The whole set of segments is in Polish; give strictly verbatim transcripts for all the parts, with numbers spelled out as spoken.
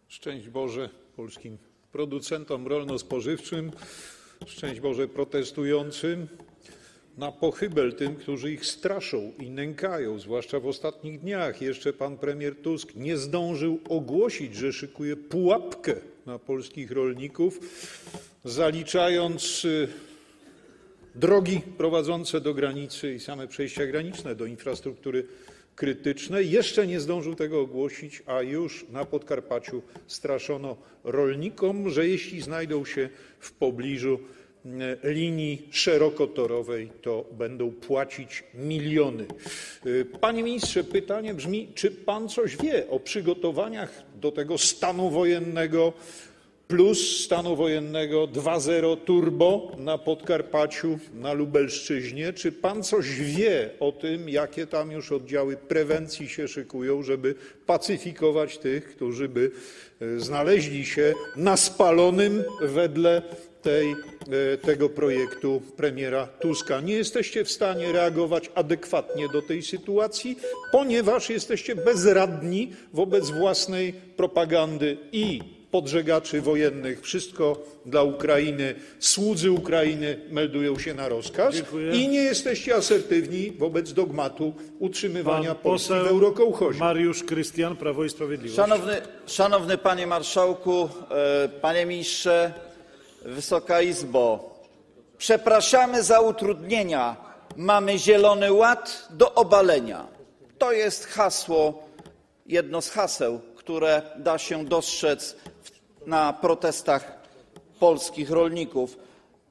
Szczęść Boże polskim producentom rolno-spożywczym, szczęść Boże protestującym, na pochybel tym, którzy ich straszą i nękają, zwłaszcza w ostatnich dniach. Jeszcze pan premier Tusk nie zdążył ogłosić, że szykuje pułapkę na polskich rolników, zaliczając drogi prowadzące do granicy i same przejścia graniczne, do infrastruktury krytycznej. Jeszcze nie zdążył tego ogłosić, a już na Podkarpaciu straszono rolnikom, że jeśli znajdą się w pobliżu linii szerokotorowej, to będą płacić miliony. Panie ministrze, pytanie brzmi, czy pan coś wie o przygotowaniach do tego stanu wojennego plus stanu wojennego dwa zero turbo na Podkarpaciu, na Lubelszczyźnie? Czy pan coś wie o tym, jakie tam już oddziały prewencji się szykują, żeby pacyfikować tych, którzy by znaleźli się na spalonym wedle tej, tego projektu premiera Tuska? Nie jesteście w stanie reagować adekwatnie do tej sytuacji, ponieważ jesteście bezradni wobec własnej propagandy i podżegaczy wojennych. Wszystko dla Ukrainy. Słudzy Ukrainy meldują się na rozkaz. Dziękuję. I nie jesteście asertywni wobec dogmatu utrzymywania Pan Polski w eurokołchozie. Mariusz Krystian, Prawo i Sprawiedliwość. Szanowny, szanowny Panie Marszałku, Panie Ministrze, Wysoka Izbo, przepraszamy za utrudnienia. Mamy Zielony Ład do obalenia. To jest hasło, jedno z haseł, które da się dostrzec na protestach polskich rolników.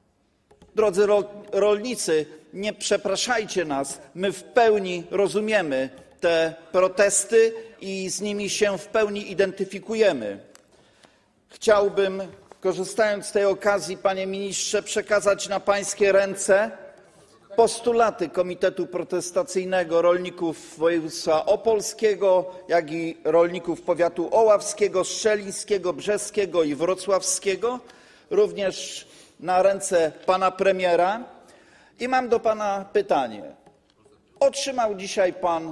Drodzy rolnicy, nie przepraszajcie nas, my w pełni rozumiemy te protesty i z nimi się w pełni identyfikujemy. Chciałbym, korzystając z tej okazji, panie ministrze, przekazać na pańskie ręce postulaty Komitetu Protestacyjnego Rolników Województwa Opolskiego, jak i rolników powiatu oławskiego, szczelińskiego, brzeskiego i wrocławskiego, również na ręce pana premiera. I mam do pana pytanie. Otrzymał dzisiaj pan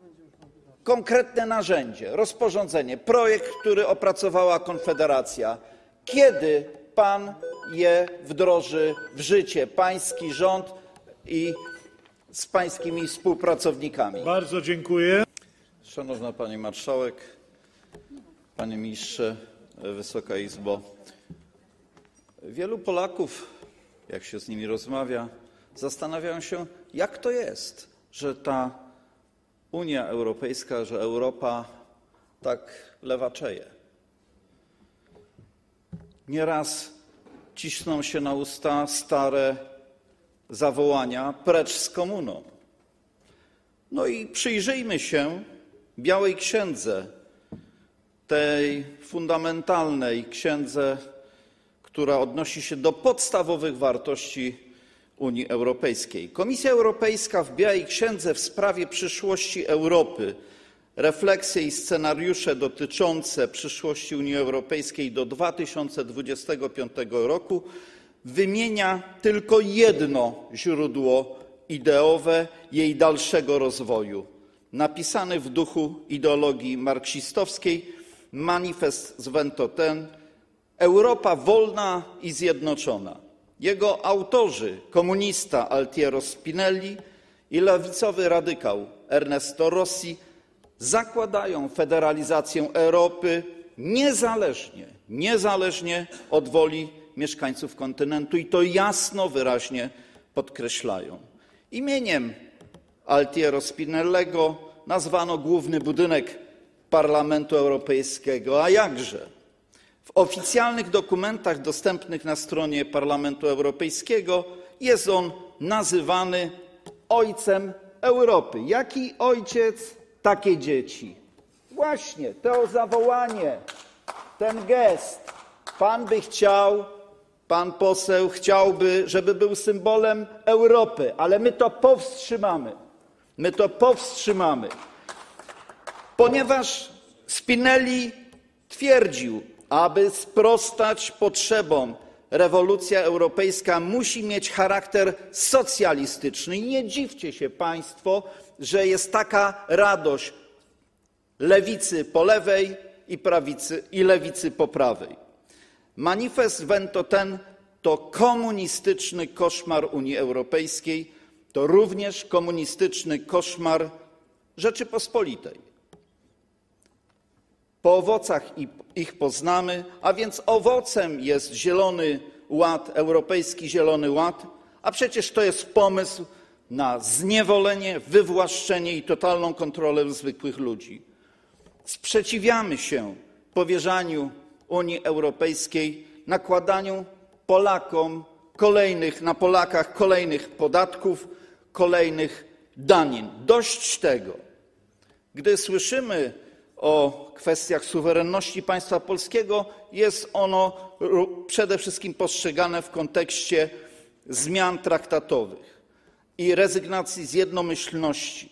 konkretne narzędzie, rozporządzenie, projekt, który opracowała Konfederacja. Kiedy pan je wdroży w życie, pański rząd i z pańskimi współpracownikami? Bardzo dziękuję. Szanowna Pani Marszałek, Panie Ministrze, Wysoka Izbo. Wielu Polaków, jak się z nimi rozmawia, zastanawiają się, jak to jest, że ta Unia Europejska, że Europa tak lewaczeje. Nieraz ciśną się na usta stare zawołania precz z komuną. No i przyjrzyjmy się Białej Księdze, tej fundamentalnej księdze, która odnosi się do podstawowych wartości Unii Europejskiej. Komisja Europejska w Białej Księdze w sprawie przyszłości Europy, refleksje i scenariusze dotyczące przyszłości Unii Europejskiej do dwa tysiące dwudziestego piątego roku wymienia tylko jedno źródło ideowe jej dalszego rozwoju. Napisany w duchu ideologii marksistowskiej manifest z Ventotene Europa wolna i zjednoczona. Jego autorzy, komunista Altiero Spinelli i lewicowy radykał Ernesto Rossi, zakładają federalizację Europy niezależnie, niezależnie od woli mieszkańców kontynentu i to jasno, wyraźnie podkreślają. Imieniem Altiero Spinellego nazwano główny budynek Parlamentu Europejskiego, a jakże? W oficjalnych dokumentach dostępnych na stronie Parlamentu Europejskiego jest on nazywany ojcem Europy. Jaki ojciec, takie dzieci. Właśnie to zawołanie, ten gest, pan by chciał, pan poseł chciałby, żeby był symbolem Europy, ale my to powstrzymamy. My to powstrzymamy. Ponieważ Spinelli twierdził, aby sprostać potrzebom, rewolucja europejska musi mieć charakter socjalistyczny. I nie dziwcie się państwo, że jest taka radość lewicy po lewej i prawicy, i lewicy po prawej. Manifest Ventotene to komunistyczny koszmar Unii Europejskiej, to również komunistyczny koszmar Rzeczypospolitej. Po owocach ich poznamy, a więc owocem jest Zielony Ład, Europejski Zielony Ład, a przecież to jest pomysł na zniewolenie, wywłaszczenie i totalną kontrolę zwykłych ludzi. Sprzeciwiamy się powierzaniu Unii Europejskiej, nakładaniu Polakom kolejnych, na Polakach kolejnych podatków, kolejnych danin. Dość tego. Gdy słyszymy o kwestiach suwerenności państwa polskiego, jest ono przede wszystkim postrzegane w kontekście zmian traktatowych i rezygnacji z jednomyślności.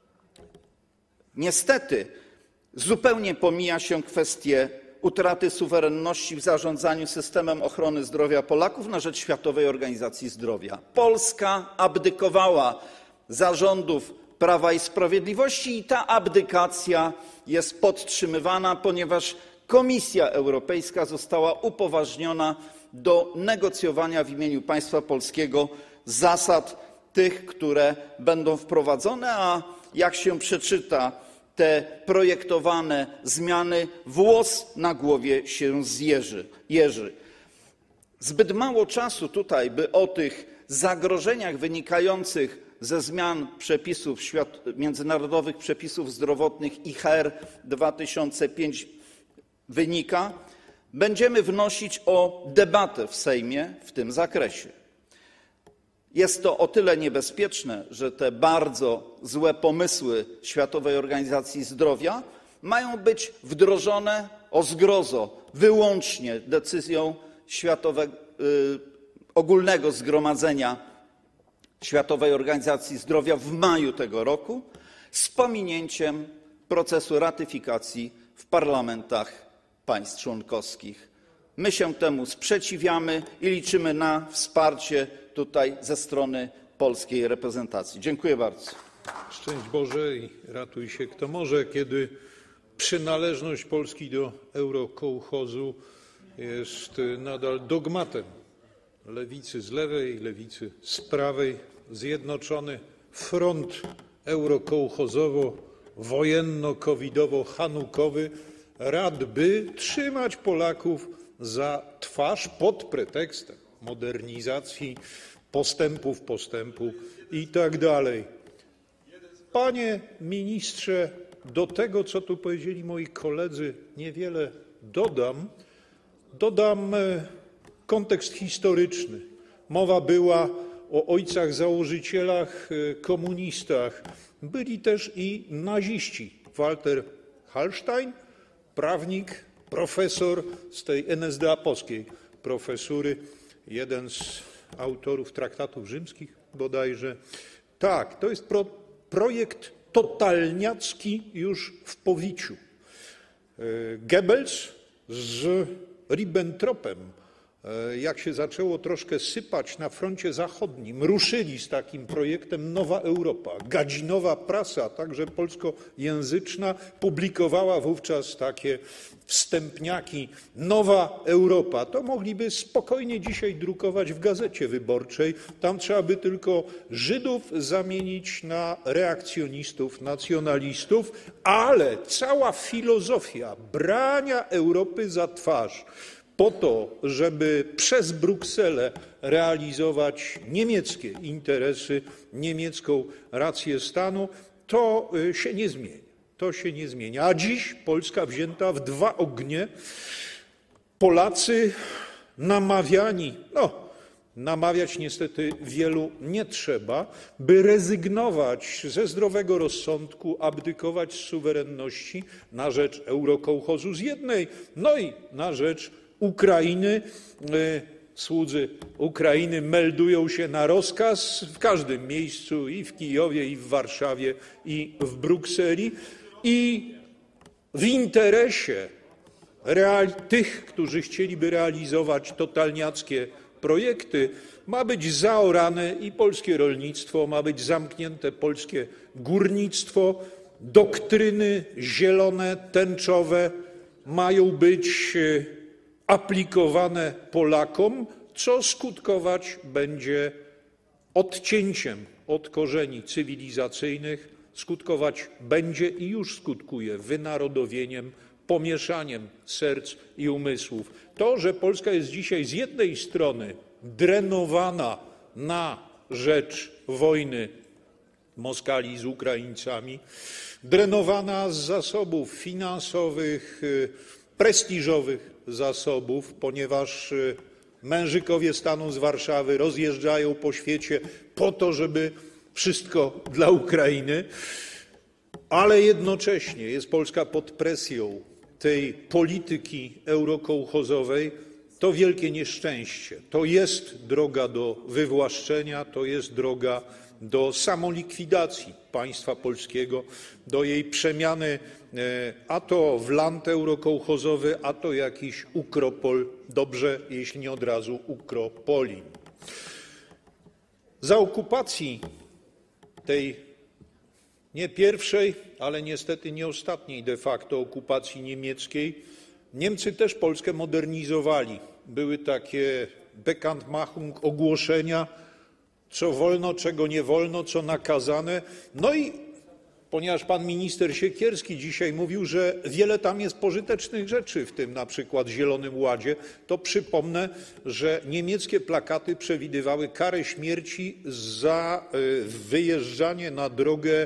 Niestety zupełnie pomija się kwestię utraty suwerenności w zarządzaniu systemem ochrony zdrowia Polaków na rzecz Światowej Organizacji Zdrowia. Polska abdykowała za rządów Prawa i Sprawiedliwości i ta abdykacja jest podtrzymywana, ponieważ Komisja Europejska została upoważniona do negocjowania w imieniu państwa polskiego zasad tych, które będą wprowadzone, a jak się przeczyta te projektowane zmiany, włos na głowie się zjeży, jeży. Zbyt mało czasu tutaj, by o tych zagrożeniach wynikających ze zmian przepisów międzynarodowych przepisów zdrowotnych I H R dwa tysiące pięć wynika, będziemy wnosić o debatę w Sejmie w tym zakresie. Jest to o tyle niebezpieczne, że te bardzo złe pomysły Światowej Organizacji Zdrowia mają być wdrożone, o zgrozo, wyłącznie decyzją Światowego, yy, Ogólnego Zgromadzenia Światowej Organizacji Zdrowia w maju tego roku z pominięciem procesu ratyfikacji w parlamentach państw członkowskich. My się temu sprzeciwiamy i liczymy na wsparcie tutaj ze strony polskiej reprezentacji. Dziękuję bardzo. Szczęść Boże i ratuj się kto może, kiedy przynależność Polski do eurokołchozu jest nadal dogmatem lewicy z lewej, lewicy z prawej. Zjednoczony front eurokołchozowo-wojenno-covidowo-hanukowy rad by trzymać Polaków za twarz pod pretekstem modernizacji, postępów, postępu i tak dalej. Panie ministrze, do tego, co tu powiedzieli moi koledzy, niewiele dodam. Dodam kontekst historyczny. Mowa była o ojcach założycielach, komunistach. Byli też i naziści. Walter Hallstein, prawnik, profesor z tej N S D A-powskiej profesury, jeden z autorów traktatów rzymskich bodajże. Tak, to jest pro, projekt totalniacki już w powiciu. Goebbels z Ribbentropem, jak się zaczęło troszkę sypać na froncie zachodnim, ruszyli z takim projektem Nowa Europa. Gadzinowa prasa, także polskojęzyczna, publikowała wówczas takie wstępniaki Nowa Europa. To mogliby spokojnie dzisiaj drukować w Gazecie Wyborczej. Tam trzeba by tylko Żydów zamienić na reakcjonistów, nacjonalistów, ale cała filozofia brania Europy za twarz po to, żeby przez Brukselę realizować niemieckie interesy, niemiecką rację stanu, to się nie zmieni. To się nie zmienia. A dziś Polska wzięta w dwa ognie. Polacy namawiani, no namawiać niestety wielu nie trzeba, by rezygnować ze zdrowego rozsądku, abdykować z suwerenności na rzecz eurokołchozu z jednej, no i na rzecz Ukrainy. Słudzy Ukrainy meldują się na rozkaz w każdym miejscu, i w Kijowie, i w Warszawie, i w Brukseli. I w interesie tych, którzy chcieliby realizować totalniackie projekty, ma być zaorane i polskie rolnictwo, ma być zamknięte polskie górnictwo. Doktryny zielone, tęczowe mają być aplikowane Polakom, co skutkować będzie odcięciem od korzeni cywilizacyjnych, skutkować będzie i już skutkuje wynarodowieniem, pomieszaniem serc i umysłów. To, że Polska jest dzisiaj z jednej strony drenowana na rzecz wojny Moskali z Ukraińcami, drenowana z zasobów finansowych, prestiżowych zasobów, ponieważ mężykowie stanu z Warszawy rozjeżdżają po świecie po to, żeby wszystko dla Ukrainy, ale jednocześnie jest Polska pod presją tej polityki eurokołchozowej, to wielkie nieszczęście. To jest droga do wywłaszczenia, to jest droga do samolikwidacji państwa polskiego, do jej przemiany a to w land eurokołchozowy, a to jakiś ukropol, dobrze, jeśli nie od razu ukropolin. Za okupacji tej nie pierwszej, ale niestety nie ostatniej de facto okupacji niemieckiej, Niemcy też Polskę modernizowali. Były takie Bekanntmachung, ogłoszenia, co wolno, czego nie wolno, co nakazane. No i ponieważ pan minister Siekierski dzisiaj mówił, że wiele tam jest pożytecznych rzeczy, w tym na przykład Zielonym Ładzie, to przypomnę, że niemieckie plakaty przewidywały karę śmierci za wyjeżdżanie na drogę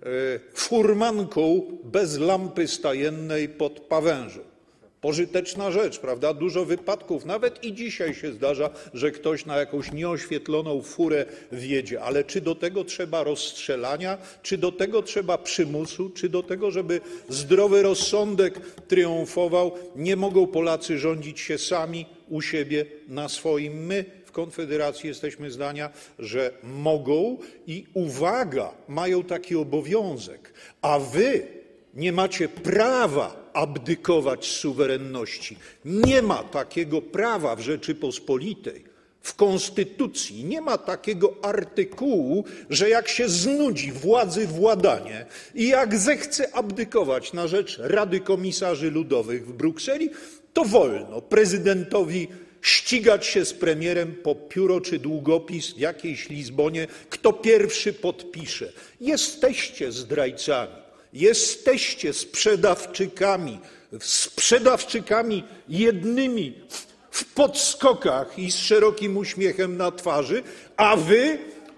furmanką bez lampy stajennej pod pawężą. Pożyteczna rzecz, prawda? Dużo wypadków. Nawet i dzisiaj się zdarza, że ktoś na jakąś nieoświetloną furę wjedzie. Ale czy do tego trzeba rozstrzelania? Czy do tego trzeba przymusu? Czy do tego, żeby zdrowy rozsądek triumfował? Nie mogą Polacy rządzić się sami u siebie na swoim. My w Konfederacji jesteśmy zdania, że mogą i uwaga, mają taki obowiązek. A wy nie macie prawa abdykować z suwerenności. Nie ma takiego prawa w Rzeczypospolitej, w konstytucji. Nie ma takiego artykułu, że jak się znudzi władzy władanie i jak zechce abdykować na rzecz Rady Komisarzy Ludowych w Brukseli, to wolno prezydentowi ścigać się z premierem po pióro czy długopis w jakiejś Lizbonie, kto pierwszy podpisze. Jesteście zdrajcami. Jesteście sprzedawczykami, sprzedawczykami jednymi w podskokach i z szerokim uśmiechem na twarzy, a wy,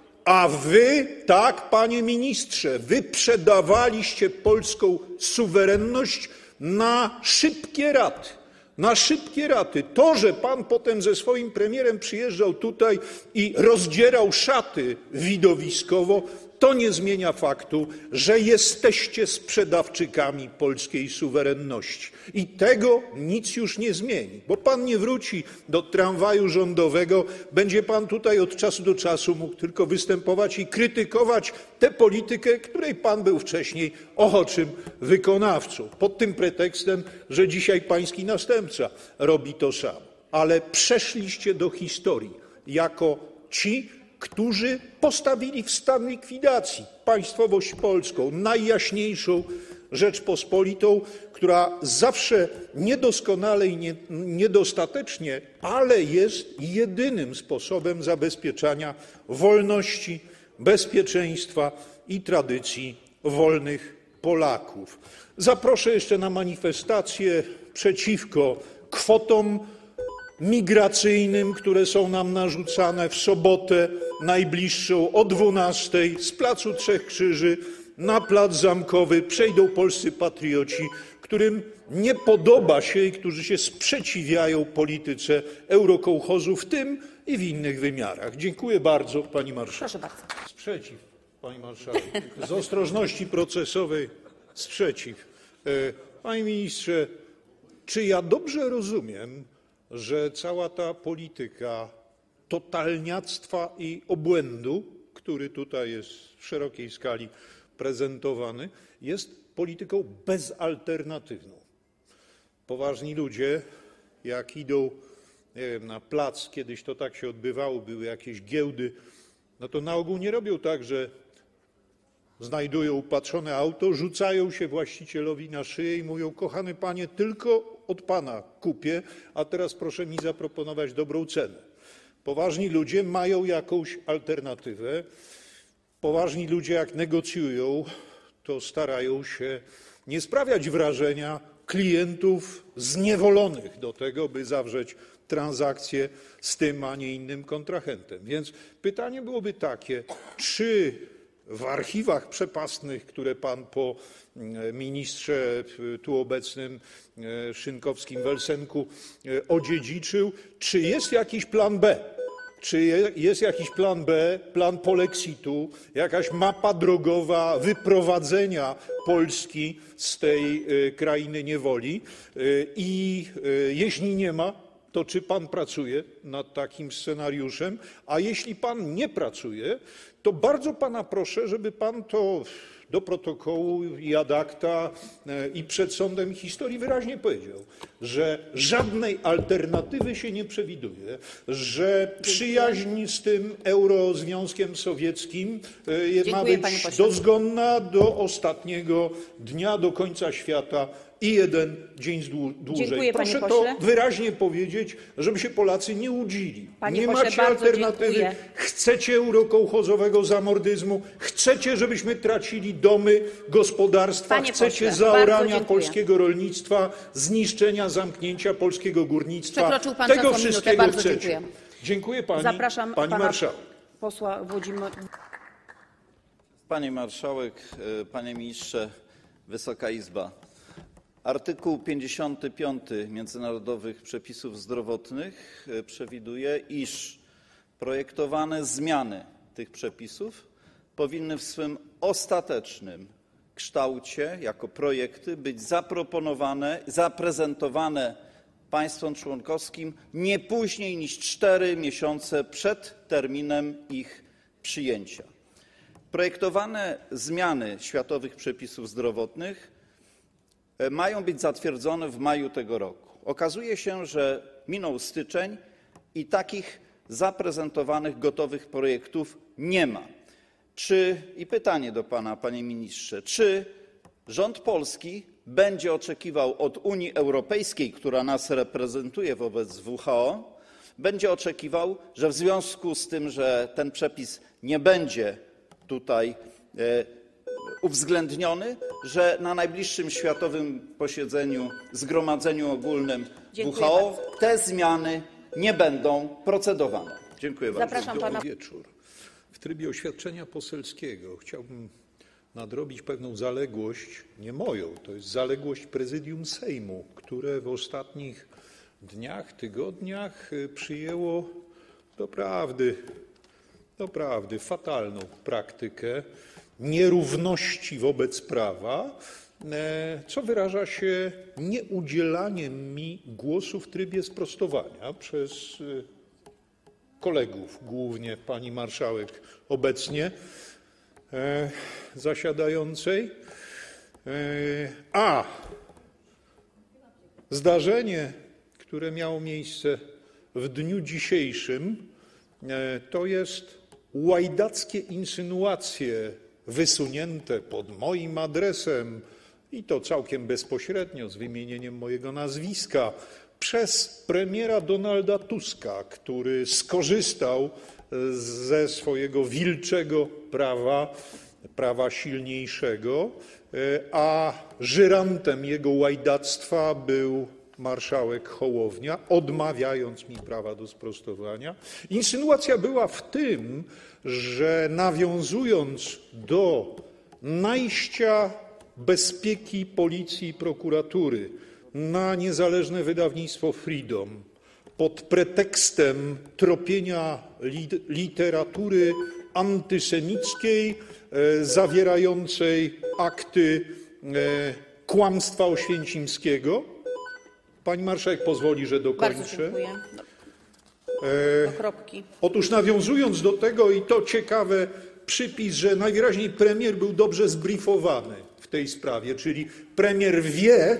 a wy, tak, panie ministrze, wyprzedawaliście polską suwerenność na szybkie raty. Na szybkie raty. To, że pan potem ze swoim premierem przyjeżdżał tutaj i rozdzierał szaty widowiskowo, to nie zmienia faktu, że jesteście sprzedawczykami polskiej suwerenności. I tego nic już nie zmieni, bo pan nie wróci do tramwaju rządowego, będzie pan tutaj od czasu do czasu mógł tylko występować i krytykować tę politykę, której pan był wcześniej ochoczym wykonawcą, pod tym pretekstem, że dzisiaj pański następca robi to samo. Ale przeszliście do historii jako ci, którzy postawili w stan likwidacji państwowość polską, najjaśniejszą Rzeczpospolitą, która zawsze niedoskonale i nie, niedostatecznie, ale jest jedynym sposobem zabezpieczania wolności, bezpieczeństwa i tradycji wolnych Polaków. Zaproszę jeszcze na manifestację przeciwko kwotom migracyjnym, które są nam narzucane w sobotę najbliższą o dwunastej z placu Trzech Krzyży na plac Zamkowy. Przejdą polscy patrioci, którym nie podoba się i którzy się sprzeciwiają polityce eurokołchozu w tym i w innych wymiarach. Dziękuję bardzo, pani marszałek. Proszę bardzo. Sprzeciw, pani marszałek. Z ostrożności procesowej sprzeciw. Panie ministrze, czy ja dobrze rozumiem, że cała ta polityka totalniactwa i obłędu, który tutaj jest w szerokiej skali prezentowany, jest polityką bezalternatywną? Poważni ludzie, jak idą, nie wiem, na plac, kiedyś to tak się odbywało, były jakieś giełdy, no to na ogół nie robią tak, że znajdują upatrzone auto, rzucają się właścicielowi na szyję i mówią: kochany panie, tylko od pana kupię, a teraz proszę mi zaproponować dobrą cenę. Poważni ludzie mają jakąś alternatywę. Poważni ludzie, jak negocjują, to starają się nie sprawiać wrażenia klientów zniewolonych do tego, by zawrzeć transakcję z tym, a nie innym kontrahentem. Więc pytanie byłoby takie: czy w archiwach przepastnych, które pan po ministrze tu obecnym Szynkowskim-Welsenku odziedziczył, czy jest jakiś plan B? Czy jest jakiś plan B, plan polexitu, jakaś mapa drogowa wyprowadzenia Polski z tej krainy niewoli? I jeśli nie ma, to czy pan pracuje nad takim scenariuszem? A jeśli pan nie pracuje, to bardzo pana proszę, żeby pan to do protokołu i ad acta i przed sądem historii wyraźnie powiedział, że żadnej alternatywy się nie przewiduje, że przyjaźń z tym Eurozwiązkiem Sowieckim ma być dozgonna do ostatniego dnia, do końca świata i jeden dzień dłużej. Dziękuję, proszę panie to pośle. wyraźnie powiedzieć, żeby się Polacy nie łudzili. Panie nie pośle, macie bardzo alternatywy. dziękuję. Chcecie eurokołchozowego zamordyzmu, chcecie, żebyśmy tracili domy, gospodarstwa, Panie chcecie pośle, zaorania bardzo dziękuję. polskiego rolnictwa, zniszczenia, zamknięcia polskiego górnictwa. Przekroczył pan Tego czas o minutę. wszystkiego Bardzo chcecie. dziękuję. Dziękuję pani, Zapraszam pani pana marszałek. posła Włodzimierza. Pani marszałek, panie ministrze, Wysoka Izba. Artykuł pięćdziesiąty piąty Międzynarodowych Przepisów Zdrowotnych przewiduje, iż projektowane zmiany tych przepisów powinny w swym ostatecznym kształcie jako projekty być zaproponowane, zaprezentowane państwom członkowskim nie później niż cztery miesiące przed terminem ich przyjęcia. Projektowane zmiany światowych przepisów zdrowotnych mają być zatwierdzone w maju tego roku. Okazuje się, że minął styczeń i takich zaprezentowanych gotowych projektów nie ma. Czy, i pytanie do pana, panie ministrze, czy rząd polski będzie oczekiwał od Unii Europejskiej, która nas reprezentuje wobec W H O, będzie oczekiwał, że w związku z tym, że ten przepis nie będzie tutaj uwzględniony, że na najbliższym światowym posiedzeniu, zgromadzeniu ogólnym W H O te zmiany nie będą procedowane. Dziękuję bardzo. Zapraszam pana. Wieczór. W trybie oświadczenia poselskiego chciałbym nadrobić pewną zaległość, nie moją, to jest zaległość Prezydium Sejmu, które w ostatnich dniach, tygodniach przyjęło doprawdy, doprawdy fatalną praktykę nierówności wobec prawa, co wyraża się nieudzielaniem mi głosu w trybie sprostowania przez kolegów, głównie pani marszałek obecnie zasiadającej. A zdarzenie, które miało miejsce w dniu dzisiejszym, to jest łajdackie insynuacje wysunięte pod moim adresem i to całkiem bezpośrednio z wymienieniem mojego nazwiska przez premiera Donalda Tuska, który skorzystał ze swojego wilczego prawa, prawa silniejszego, a żyrantem jego łajdactwa był marszałek Hołownia, odmawiając mi prawa do sprostowania. Insynuacja była w tym, że nawiązując do najścia bezpieki policji i prokuratury na niezależne wydawnictwo Freedom pod pretekstem tropienia literatury antysemickiej zawierającej akty kłamstwa oświęcimskiego. Pani marszałek pozwoli, że dokończę. Bardzo dziękuję. Do kropki. Otóż nawiązując do tego, i to ciekawe, przypis, że najwyraźniej premier był dobrze zbriefowany w tej sprawie, czyli premier wie,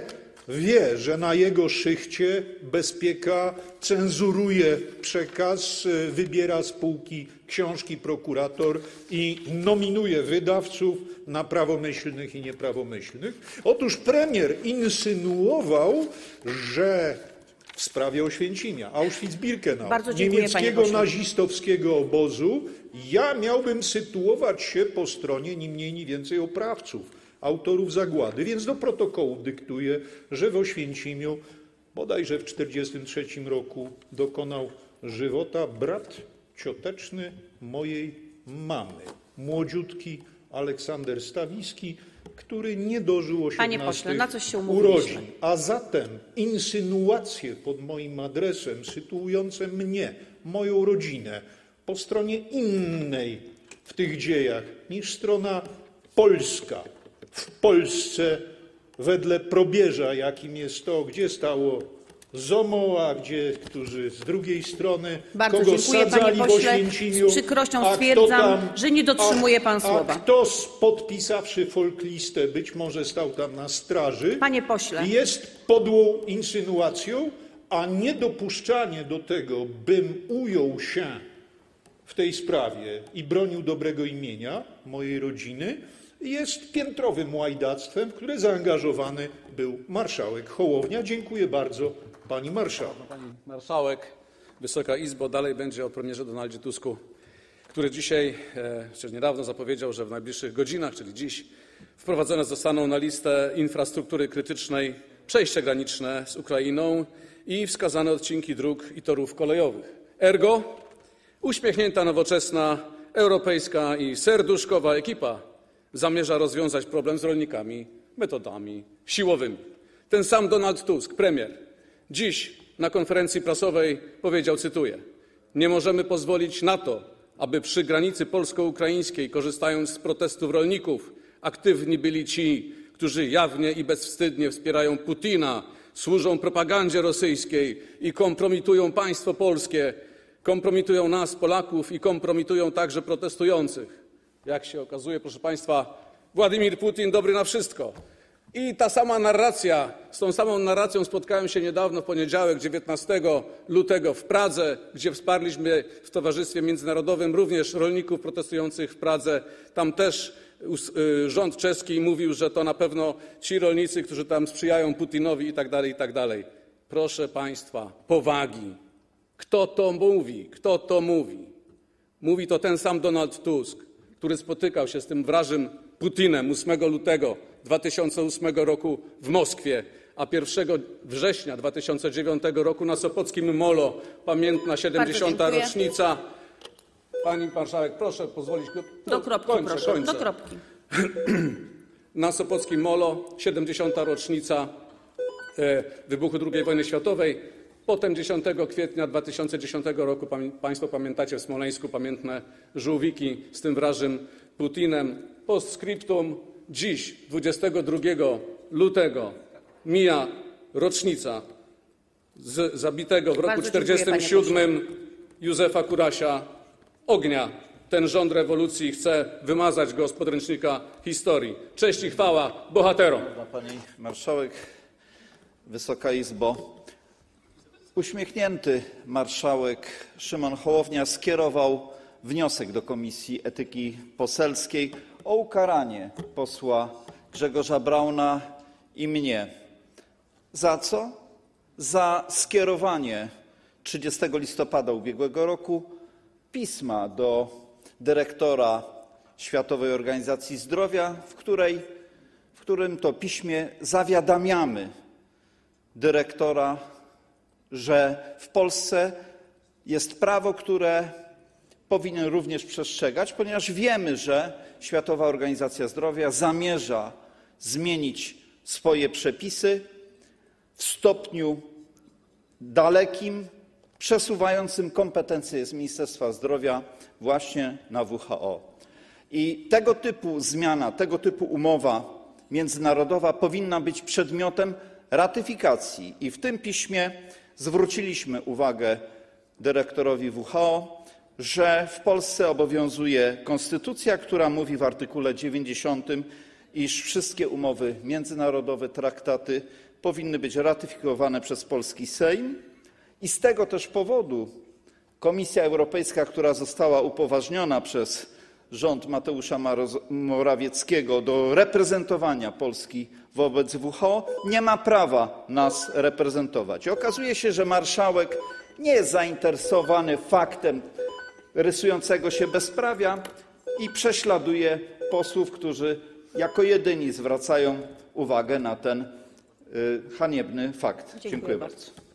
wie, że na jego szychcie bezpieka cenzuruje przekaz, wybiera spółki, książki prokurator i nominuje wydawców na prawomyślnych i nieprawomyślnych. Otóż premier insynuował, że w sprawie Oświęcimia, Auschwitz-Birkenau, Bardzo dziękuję, panie niemieckiego pośle. nazistowskiego obozu, ja miałbym sytuować się po stronie ni mniej, ni więcej oprawców, autorów zagłady. Więc do protokołu dyktuję, że w Oświęcimiu, bodajże w czterdziestym trzecim roku, dokonał żywota brat cioteczny mojej mamy, młodziutki Aleksander Stawiski, który nie dożył Panie pośle, osiemnastych na coś się umówiliśmy. urodzin. A zatem insynuacje pod moim adresem, sytuujące mnie, moją rodzinę, po stronie innej w tych dziejach niż strona polska, w Polsce wedle probierza, jakim jest to, gdzie stało ZOMO, a gdzie którzy z drugiej strony, Bardzo kogo dziękuję, sadzali panie w pośle. Oświęcimiu, Z przykrością a kto stwierdzam, tam- że nie dotrzymuje pan a, słowa. A kto, podpisawszy folklistę, być może stał tam na straży, Panie pośle. jest podłą insynuacją, a niedopuszczanie do tego, bym ujął się w tej sprawie i bronił dobrego imienia mojej rodziny, jest piętrowym łajdactwem, w które zaangażowany był marszałek Hołownia. Dziękuję bardzo, pani marszałek. Pani marszałek, Wysoka Izbo, dalej będzie o premierze Donaldzie Tusku, który dzisiaj, e, czy niedawno zapowiedział, że w najbliższych godzinach, czyli dziś, wprowadzone zostaną na listę infrastruktury krytycznej przejścia graniczne z Ukrainą i wskazane odcinki dróg i torów kolejowych. Ergo, uśmiechnięta, nowoczesna, europejska i serduszkowa ekipa zamierza rozwiązać problem z rolnikami metodami siłowymi. Ten sam Donald Tusk, premier, dziś na konferencji prasowej powiedział, cytuję: nie możemy pozwolić na to, aby przy granicy polsko-ukraińskiej, korzystając z protestów rolników, aktywni byli ci, którzy jawnie i bezwstydnie wspierają Putina, służą propagandzie rosyjskiej i kompromitują państwo polskie, kompromitują nas, Polaków, i kompromitują także protestujących. Jak się okazuje, proszę państwa, Władimir Putin dobry na wszystko. I ta sama narracja, z tą samą narracją spotkałem się niedawno w poniedziałek, dziewiętnastego lutego w Pradze, gdzie wsparliśmy w Towarzystwie Międzynarodowym również rolników protestujących w Pradze. Tam też rząd czeski mówił, że to na pewno ci rolnicy, którzy tam sprzyjają Putinowi i tak dalej, i tak dalej. Proszę państwa, powagi. Kto to mówi? Kto to mówi? Mówi to ten sam Donald Tusk, który spotykał się z tym wrażym Putinem ósmego lutego dwa tysiące ósmego roku w Moskwie, a pierwszego września dwa tysiące dziewiątego roku na Sopockim Molo, pamiętna siedemdziesiąta dziękuję. rocznica. Pani marszałek, proszę pozwolić. Do kropki, kończę, proszę. kończę. Do kropki. Na Sopockim Molo, siedemdziesiąta rocznica e, wybuchu drugiej wojny światowej. Potem dziesiątego kwietnia dwa tysiące dziesiątego roku, państwo pamiętacie, w Smoleńsku pamiętne żółwiki z tym wrażym Putinem. Postscriptum, dziś, dwudziestego drugiego lutego, mija rocznica z zabitego w roku Bardzo dziękuję, czterdziestym panie siódmym Józefa Kurasia ognia. Ten rząd rewolucji chce wymazać go z podręcznika historii. Cześć i chwała bohaterom. Pani marszałek, Wysoka Izbo, uśmiechnięty marszałek Szymon Hołownia skierował wniosek do Komisji Etyki Poselskiej o ukaranie posła Grzegorza Brauna i mnie. Za co? Za skierowanie trzydziestego listopada ubiegłego roku pisma do dyrektora Światowej Organizacji Zdrowia, w, której, w którym to piśmie zawiadamiamy dyrektora, że w Polsce jest prawo, które powinien również przestrzegać, ponieważ wiemy, że Światowa Organizacja Zdrowia zamierza zmienić swoje przepisy w stopniu dalekim, przesuwającym kompetencje z Ministerstwa Zdrowia właśnie na W H O. I tego typu zmiana, tego typu umowa międzynarodowa powinna być przedmiotem ratyfikacji. I w tym piśmie zwróciliśmy uwagę dyrektorowi W H O, że w Polsce obowiązuje konstytucja, która mówi w artykule dziewięćdziesiątym, iż wszystkie umowy międzynarodowe, traktaty powinny być ratyfikowane przez polski Sejm i z tego też powodu Komisja Europejska, która została upoważniona przez rząd Mateusza Morawieckiego do reprezentowania Polski wobec W H O, nie ma prawa nas reprezentować. I okazuje się, że marszałek nie jest zainteresowany faktem rysującego się bezprawia i prześladuje posłów, którzy jako jedyni zwracają uwagę na ten y, haniebny fakt. Dziękuję Dziękuję bardzo. bardzo.